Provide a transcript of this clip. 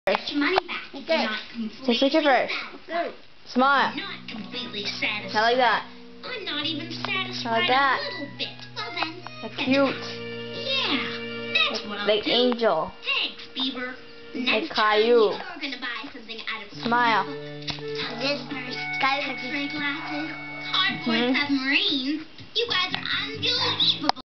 Get your money back. Okay. Take a picture first. Good. Smile. Not completely satisfied. Not like that. I'm not even satisfied Not like that. a little bit. Well then. Like cute. Yeah, that's what I'll Like do. Angel. Thanks, Beaver. Like Next time Caillou. you're gonna buy something out of Smile. This X-ray glasses, cardboard submarines. You guys are unbelievable.